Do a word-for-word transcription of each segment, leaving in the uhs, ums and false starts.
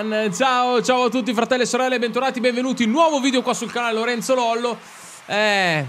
Milan. Ciao, ciao a tutti fratelli e sorelle, bentornati, benvenuti in un nuovo video qua sul canale Lorenzo Lollo. Eh,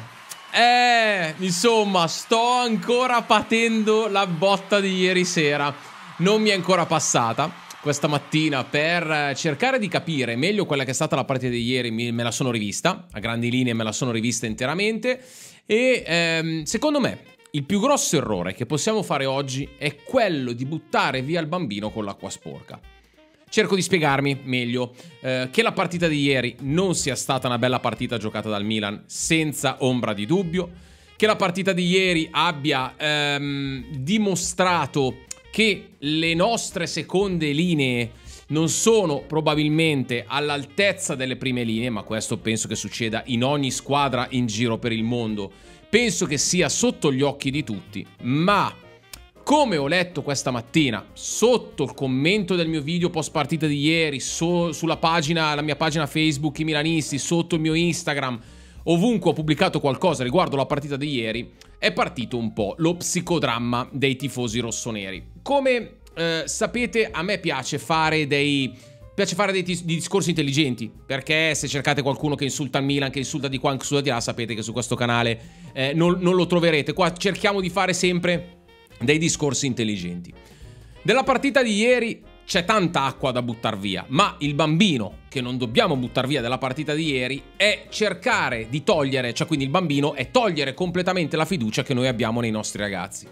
eh, insomma, sto ancora patendo la botta di ieri sera. Non mi è ancora passata questa mattina per cercare di capire meglio quella che è stata la partita di ieri. Me la sono rivista, a grandi linee me la sono rivista interamente. E ehm, secondo me il più grosso errore che possiamo fare oggi è quello di buttare via il bambino con l'acqua sporca. Cerco di spiegarmi meglio. Eh, che la partita di ieri non sia stata una bella partita giocata dal Milan, senza ombra di dubbio. Che la partita di ieri abbia ehm, dimostrato che le nostre seconde linee non sono probabilmente all'altezza delle prime linee, ma questo penso che succeda in ogni squadra in giro per il mondo. Penso che sia sotto gli occhi di tutti, ma come ho letto questa mattina sotto il commento del mio video post partita di ieri, so, sulla pagina, la mia pagina Facebook I Milanisti, sotto il mio Instagram, ovunque ho pubblicato qualcosa riguardo la partita di ieri, è partito un po' lo psicodramma dei tifosi rossoneri. Come eh, sapete, a me piace fare dei... Piace fare dei, dei discorsi intelligenti, perché se cercate qualcuno che insulta il Milan, che insulta di qua, che insulta di là, sapete che su questo canale eh, non, non lo troverete. Qua cerchiamo di fare sempre dei discorsi intelligenti. Della partita di ieri c'è tanta acqua da buttar via, ma il bambino che non dobbiamo buttar via della partita di ieri è cercare di togliere, cioè quindi il bambino è togliere completamente la fiducia che noi abbiamo nei nostri ragazzi.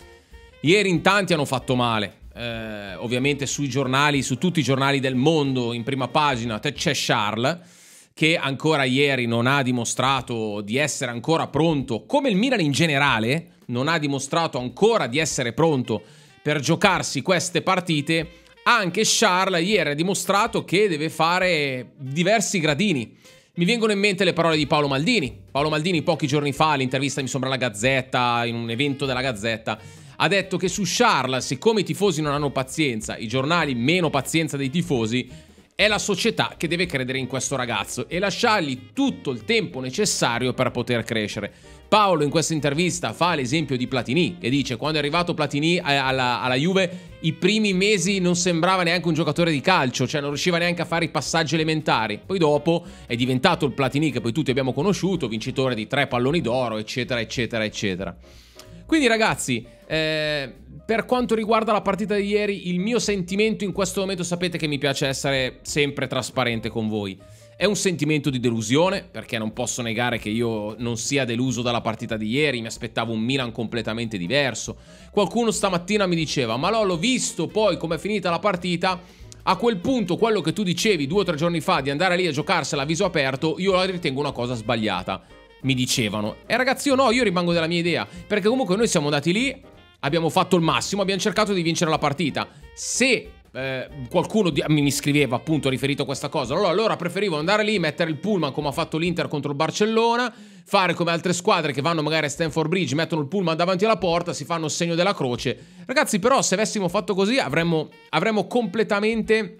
Ieri in tanti hanno fatto male. Eh, ovviamente sui giornali, su tutti i giornali del mondo, in prima pagina c'è Charles, che ancora ieri non ha dimostrato di essere ancora pronto, come il Milan in generale non ha dimostrato ancora di essere pronto per giocarsi queste partite. Anche Charles ieri ha dimostrato che deve fare diversi gradini. Mi vengono in mente le parole di Paolo Maldini. Paolo Maldini pochi giorni fa, all'intervista mi sembra alla Gazzetta, in un evento della Gazzetta, ha detto che su Charles, siccome i tifosi non hanno pazienza, i giornali meno pazienza dei tifosi, è la società che deve credere in questo ragazzo e lasciargli tutto il tempo necessario per poter crescere. Paolo in questa intervista fa l'esempio di Platini, che dice: quando è arrivato Platini alla, alla Juve, i primi mesi non sembrava neanche un giocatore di calcio, cioè non riusciva neanche a fare i passaggi elementari. Poi dopo è diventato il Platini che poi tutti abbiamo conosciuto, vincitore di tre palloni d'oro, eccetera, eccetera, eccetera. Quindi ragazzi, eh, per quanto riguarda la partita di ieri, il mio sentimento in questo momento, sapete che mi piace essere sempre trasparente con voi. È un sentimento di delusione, perché non posso negare che io non sia deluso dalla partita di ieri, mi aspettavo un Milan completamente diverso. Qualcuno stamattina mi diceva: ma Lollo, visto poi com'è finita la partita, a quel punto quello che tu dicevi due o tre giorni fa di andare lì a giocarsela a viso aperto, io la ritengo una cosa sbagliata. Mi dicevano. E ragazzi, io no, io rimango della mia idea, perché comunque noi siamo andati lì, abbiamo fatto il massimo, abbiamo cercato di vincere la partita. Se eh, qualcuno di, mi scriveva appunto riferito a questa cosa, allora, allora preferivo andare lì, mettere il pullman come ha fatto l'Inter contro il Barcellona, fare come altre squadre che vanno magari a Stamford Bridge, mettono il pullman davanti alla porta, si fanno il segno della croce. Ragazzi, però se avessimo fatto così avremmo, avremmo completamente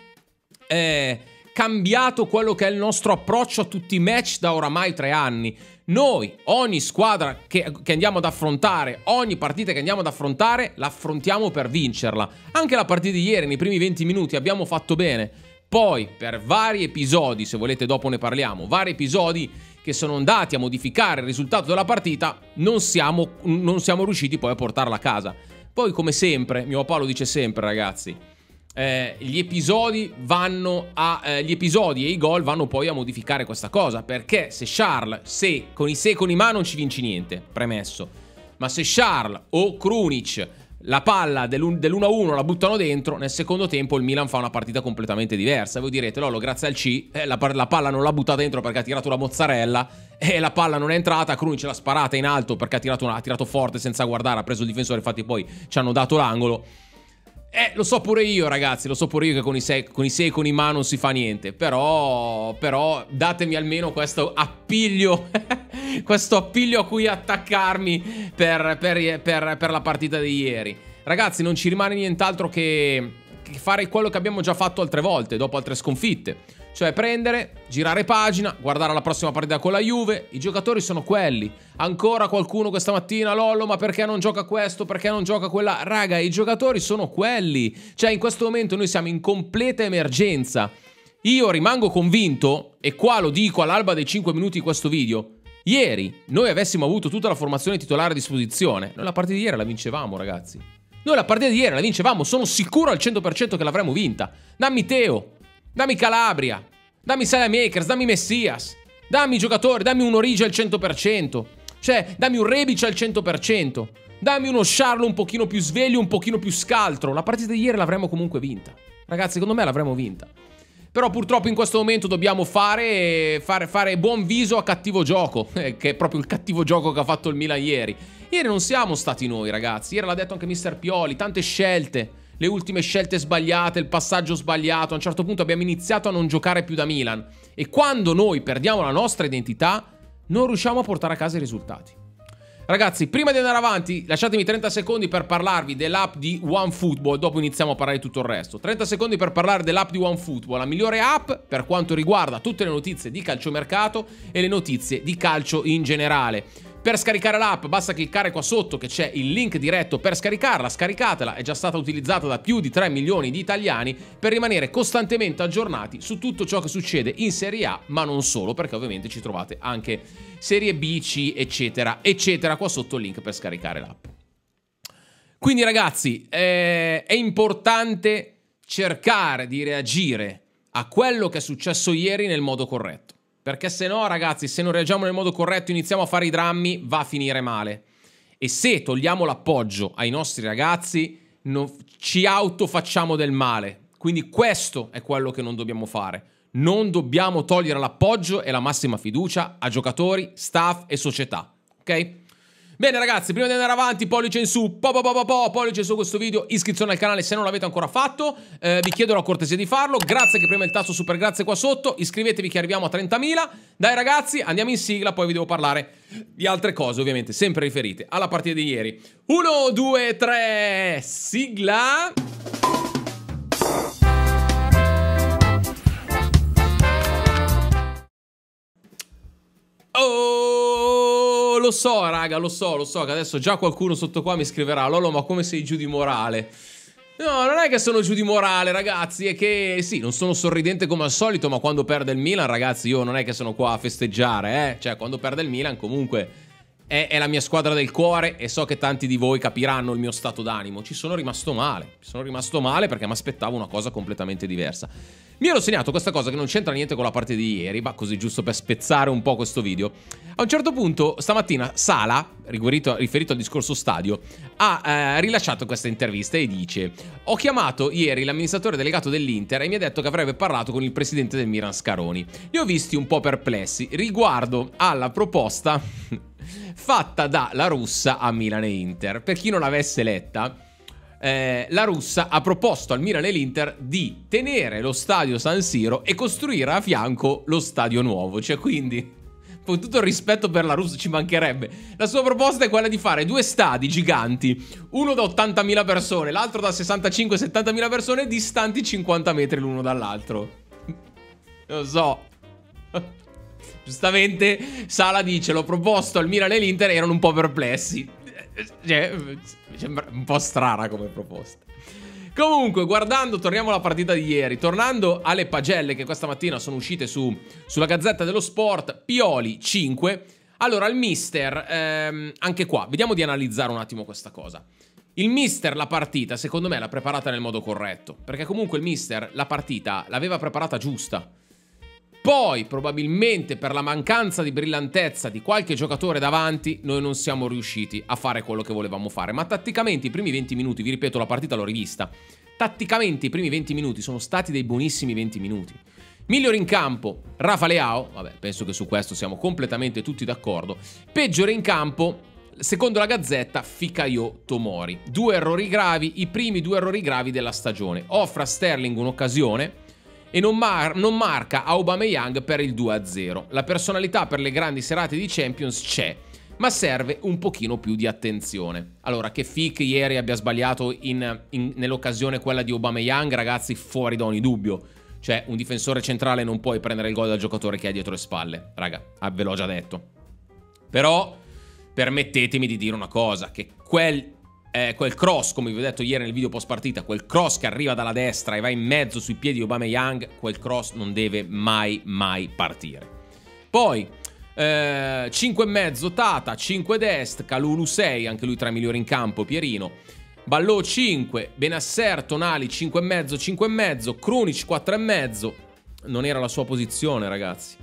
eh, cambiato quello che è il nostro approccio a tutti i match da oramai tre anni. Noi, ogni squadra che, che andiamo ad affrontare, ogni partita che andiamo ad affrontare, l'affrontiamo per vincerla. Anche la partita di ieri, nei primi venti minuti, abbiamo fatto bene. Poi, per vari episodi, se volete dopo ne parliamo, vari episodi che sono andati a modificare il risultato della partita, non siamo, non siamo riusciti poi a portarla a casa. Poi, come sempre, mio Paolo dice sempre, ragazzi, Eh, gli episodi vanno a eh, gli episodi e i gol vanno poi a modificare questa cosa, perché se Charles, se con i se e con i ma non ci vinci niente, premesso, ma se Charles o Krunic la palla dell'uno a uno la buttano dentro, nel secondo tempo il Milan fa una partita completamente diversa. Voi direte: Lollo, grazie al C eh, la, la palla non l'ha buttata dentro perché ha tirato la mozzarella e la palla non è entrata, Krunic l'ha sparata in alto perché ha tirato, una, ha tirato forte senza guardare, ha preso il difensore, infatti poi ci hanno dato l'angolo. Eh, lo so pure io, ragazzi, lo so pure io che con i se, con i se e con i ma non si fa niente. Però, però, datemi almeno questo appiglio, questo appiglio a cui attaccarmi per, per, per, per la partita di ieri. Ragazzi, non ci rimane nient'altro che, che fare quello che abbiamo già fatto altre volte, dopo altre sconfitte. Cioè prendere, girare pagina, guardare la prossima partita con la Juve. I giocatori sono quelli. Ancora qualcuno questa mattina, Lollo, ma perché non gioca questo, perché non gioca quella? Raga, i giocatori sono quelli. Cioè in questo momento noi siamo in completa emergenza. Io rimango convinto, e qua lo dico all'alba dei cinque minuti di questo video, ieri noi avessimo avuto tutta la formazione titolare a disposizione, noi la partita di ieri la vincevamo, ragazzi. Noi la partita di ieri la vincevamo, sono sicuro al cento per cento che l'avremmo vinta. Dammi Teo, dammi Calabria, dammi Salamakers, dammi Messias, dammi giocatori, dammi un Origi al cento per cento. Cioè, dammi un Rebic al cento per cento. Dammi uno Charlo un pochino più sveglio, un pochino più scaltro. La partita di ieri l'avremmo comunque vinta. Ragazzi, secondo me l'avremmo vinta. Però purtroppo in questo momento dobbiamo fare, fare, fare buon viso a cattivo gioco, che è proprio il cattivo gioco che ha fatto il Milan ieri. Ieri non siamo stati noi, ragazzi. Ieri l'ha detto anche mister Pioli, tante scelte, le ultime scelte sbagliate, il passaggio sbagliato. A un certo punto abbiamo iniziato a non giocare più da Milan. E quando noi perdiamo la nostra identità, non riusciamo a portare a casa i risultati. Ragazzi, prima di andare avanti, lasciatemi trenta secondi per parlarvi dell'app di OneFootball, dopo iniziamo a parlare di tutto il resto. trenta secondi per parlare dell'app di OneFootball, la migliore app per quanto riguarda tutte le notizie di calciomercato e le notizie di calcio in generale. Per scaricare l'app basta cliccare qua sotto che c'è il link diretto per scaricarla, scaricatela, è già stata utilizzata da più di tre milioni di italiani per rimanere costantemente aggiornati su tutto ciò che succede in Serie A, ma non solo, perché ovviamente ci trovate anche Serie B, C, eccetera, eccetera, qua sotto il link per scaricare l'app. Quindi ragazzi, eh, è importante cercare di reagire a quello che è successo ieri nel modo corretto. Perché se no, ragazzi, se non reagiamo nel modo corretto, iniziamo a fare i drammi, va a finire male. E se togliamo l'appoggio ai nostri ragazzi, non, ci autofacciamo del male. Quindi questo è quello che non dobbiamo fare. Non dobbiamo togliere l'appoggio e la massima fiducia a giocatori, staff e società. Ok? Bene ragazzi, prima di andare avanti, pollice in su, po po po po po, pollice in su questo video, iscrizione al canale se non l'avete ancora fatto, eh, vi chiedo la cortesia di farlo, grazie che prema il tasto super grazie qua sotto, iscrivetevi che arriviamo a trentamila, dai ragazzi andiamo in sigla, poi vi devo parlare di altre cose ovviamente, sempre riferite alla partita di ieri. uno, due, tre, sigla! Oh, lo so raga, lo so, lo so che adesso già qualcuno sotto qua mi scriverà Lolo, ma come sei giù di morale? No, non è che sono giù di morale ragazzi, è che sì, non sono sorridente come al solito, ma quando perde il Milan ragazzi io non è che sono qua a festeggiare, eh Cioè quando perde il Milan comunque è, è la mia squadra del cuore e so che tanti di voi capiranno il mio stato d'animo. Ci sono rimasto male, ci sono rimasto male perché mi aspettavo una cosa completamente diversa. Mi ero segnato questa cosa che non c'entra niente con la partita di ieri, ma così giusto per spezzare un po' questo video. A un certo punto, stamattina, Sala, riferito, riferito al discorso stadio, ha eh, rilasciato questa intervista e dice: ho chiamato ieri l'amministratore delegato dell'Inter e mi ha detto che avrebbe parlato con il presidente del Milan Scaroni. Li ho visti un po' perplessi riguardo alla proposta fatta dalla russa a Milan e Inter. Per chi non l'avesse letta, Eh, la russa ha proposto al Milan e l'Inter di tenere lo stadio San Siro e costruire a fianco lo stadio nuovo. Cioè quindi, con tutto il rispetto per la russa, ci mancherebbe. La sua proposta è quella di fare due stadi giganti, uno da ottantamila persone, l'altro da sessantacinque settantamila persone, distanti cinquanta metri l'uno dall'altro. Lo so. Giustamente Sala dice: l'ho proposto al Milan e l'Inter, erano un po' perplessi. Cioè, mi sembra un po' strana come proposta. Comunque, guardando, torniamo alla partita di ieri. Tornando alle pagelle che questa mattina sono uscite su, sulla Gazzetta dello Sport, Pioli cinque. Allora, il mister, ehm, anche qua, vediamo di analizzare un attimo questa cosa. Il mister la partita, secondo me, l'ha preparata nel modo corretto. Perché comunque il mister la partita l'aveva preparata giusta. Poi, probabilmente, per la mancanza di brillantezza di qualche giocatore davanti, noi non siamo riusciti a fare quello che volevamo fare. Ma tatticamente i primi venti minuti, vi ripeto, la partita l'ho rivista, tatticamente i primi venti minuti sono stati dei buonissimi venti minuti. Migliore in campo, Rafa Leao, vabbè, penso che su questo siamo completamente tutti d'accordo. Peggiore in campo, secondo la Gazzetta, Fikayo Tomori. Due errori gravi, i primi due errori gravi della stagione. Offre a Sterling un'occasione e non, mar non marca Aubameyang per il due a zero. La personalità per le grandi serate di Champions c'è, ma serve un pochino più di attenzione. Allora, che Fick ieri abbia sbagliato nell'occasione quella di Aubameyang, ragazzi, fuori da ogni dubbio. Cioè, un difensore centrale non puoi prendere il gol dal giocatore che hai dietro le spalle. Raga, ve l'ho già detto. Però, permettetemi di dire una cosa, che quel, eh, quel cross, come vi ho detto ieri nel video post partita, quel cross che arriva dalla destra e va in mezzo sui piedi di Aubameyang, quel cross non deve mai, mai partire. Poi, eh, cinque e mezzo Tata, cinque Dest, Kalulu sei, anche lui tra i migliori in campo, Pierino. Ballò cinque, Benasser, Tonali cinque e mezzo, cinque e mezzo, Krunic quattro e mezzo. Non era la sua posizione, ragazzi.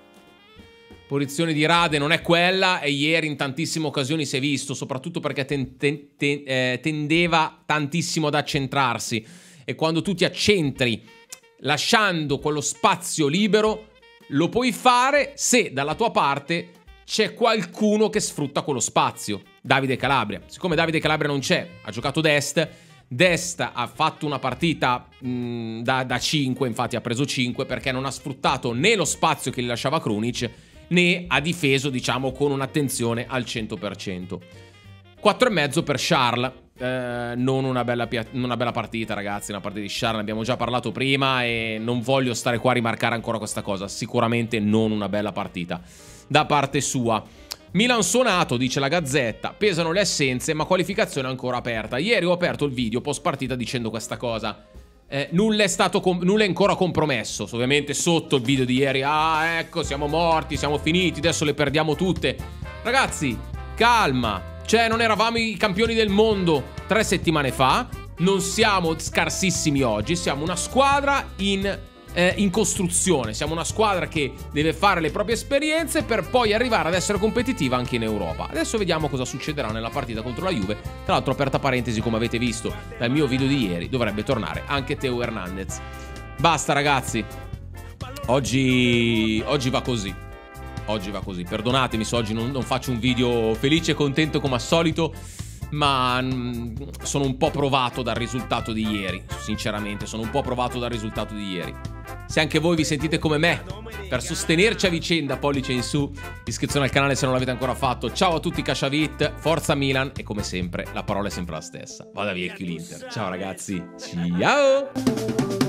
Posizione di Rade non è quella e ieri in tantissime occasioni si è visto, soprattutto perché ten, ten, ten, eh, tendeva tantissimo ad accentrarsi e quando tu ti accentri lasciando quello spazio libero lo puoi fare se dalla tua parte c'è qualcuno che sfrutta quello spazio. Davide Calabria. Siccome Davide Calabria non c'è, ha giocato Dest. Dest ha fatto una partita mh, da, da cinque, infatti ha preso cinque, perché non ha sfruttato né lo spazio che gli lasciava Krunic, né ha difeso, diciamo, con un'attenzione al cento per cento. quattro e mezzo per Charles. Eh, non una bella, una bella partita, ragazzi. Una partita di Charles, ne abbiamo già parlato prima e non voglio stare qua a rimarcare ancora questa cosa. Sicuramente non una bella partita da parte sua. Milan suonato, dice la Gazzetta, pesano le assenze ma qualificazione ancora aperta. Ieri ho aperto il video post partita dicendo questa cosa. Eh, nulla è stato nulla è ancora compromesso. Ovviamente sotto il video di ieri, ah ecco siamo morti, siamo finiti, adesso le perdiamo tutte. Ragazzi, calma. Cioè non eravamo i campioni del mondo tre settimane fa, non siamo scarsissimi oggi, siamo una squadra in... Eh, in costruzione, siamo una squadra che deve fare le proprie esperienze per poi arrivare ad essere competitiva anche in Europa. Adesso vediamo cosa succederà nella partita contro la Juve. Tra l'altro, aperta parentesi, come avete visto dal mio video di ieri, dovrebbe tornare anche Theo Hernandez. Basta ragazzi, oggi, oggi va così. Oggi va così, perdonatemi se oggi non, non faccio un video felice e contento come al solito, ma mh, sono un po' provato dal risultato di ieri. Sinceramente sono un po' provato dal risultato di ieri. Se anche voi vi sentite come me, per sostenerci a vicenda, pollice in su, iscrizione al canale se non l'avete ancora fatto. Ciao a tutti Casciavit, forza Milan e come sempre la parola è sempre la stessa. Vada via l'Inter. Ciao ragazzi, ciao!